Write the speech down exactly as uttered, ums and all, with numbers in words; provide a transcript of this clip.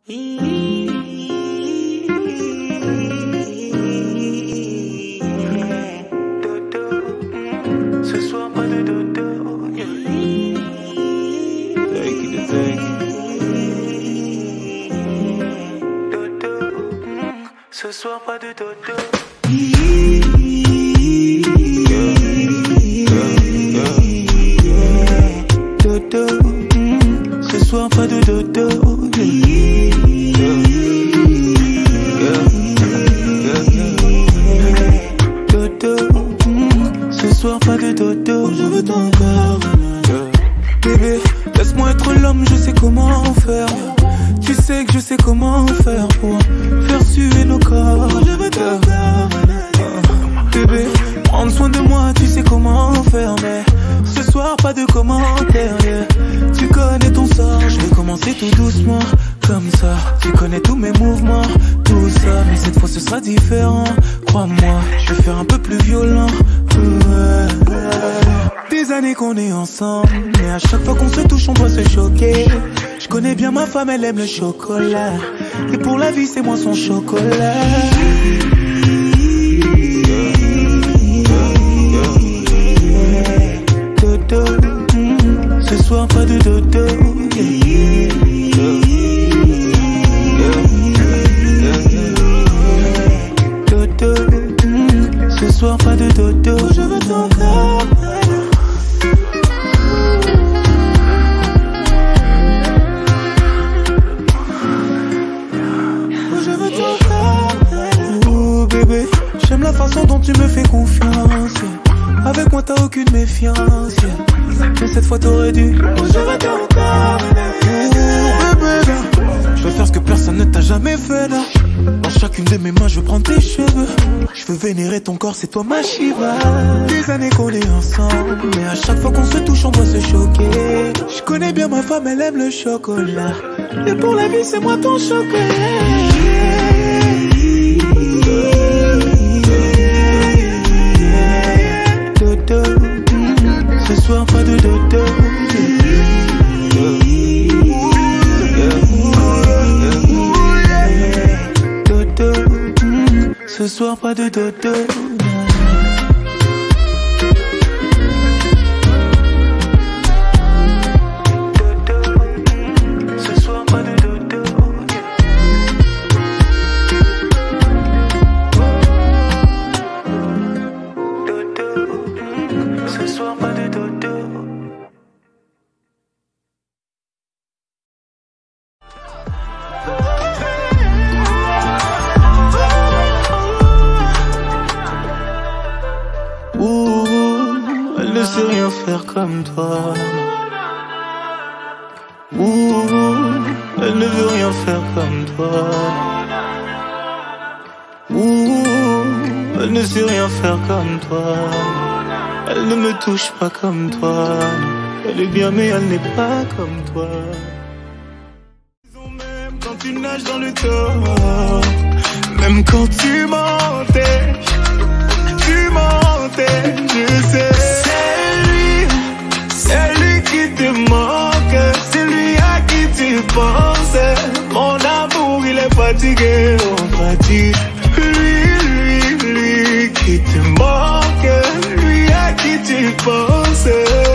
Ce soir pas de dodo. Take it, take it. Dodo. Ce soir pas de dodo. Dodo. Ce soir pas de dodo. Ce soir pas de dodo, je veux ton corps. Bébé, laisse-moi être l'homme, je sais comment faire. Tu sais que je sais comment faire pour faire suer nos corps. Je veux ton corps. Bébé, prendre soin de moi, tu sais comment faire. Mais ce soir pas de commentaires, yeah. Tu connais ton sort, je vais commencer tout doucement. Comme ça, tu connais tous mes mouvements, tout ça. Mais cette fois ce sera différent, crois-moi, je vais faire un peu plus violent. Ouais. Des années qu'on est ensemble, mais à chaque fois qu'on se touche on doit se choquer. Je connais bien ma femme, elle aime le chocolat, et pour la vie c'est moi son chocolat. Dodo, ce soir pas de dodo. Dodo, ce soir pas de dodo. Je veux ton corps. Je veux ton corps. Oh bébé, j'aime la façon dont tu me fais confiance. Avec moi t'as aucune méfiance, mais cette fois t'aurais dû. Oh, je veux ton corps. Oh bébé, je veux faire ce que personne ne t'a jamais fait là. Dans chacune de mes mains je veux prendre tes cheveux. Je veux vénérer ton corps, c'est toi ma Shiva. Des années qu'on est ensemble, mais à chaque fois qu'on se touche on doit se choquer. Je connais bien ma femme, elle aime le chocolat, et pour la vie c'est moi ton chocolat. Dodo, ce soir pas de dodo. Dodo, ce soir pas de dodo. Ce soir pas de dodo. Dodo, ce soir pas de dodo. Ouh, elle ne sait rien faire comme toi. Ouh, elle ne veut rien faire comme toi. Ouh, elle ne sait rien faire comme toi. Elle ne me touche pas comme toi. Elle est bien mais elle n'est pas comme toi. Même quand tu nages dans le tort, même quand tu mentais, tu mentais, je sais. C'est lui, c'est lui qui te manque, c'est lui à qui tu penses. Mon amour il est fatigué, on fatigue. Lui, lui, lui qui te manque, lui à qui tu penses.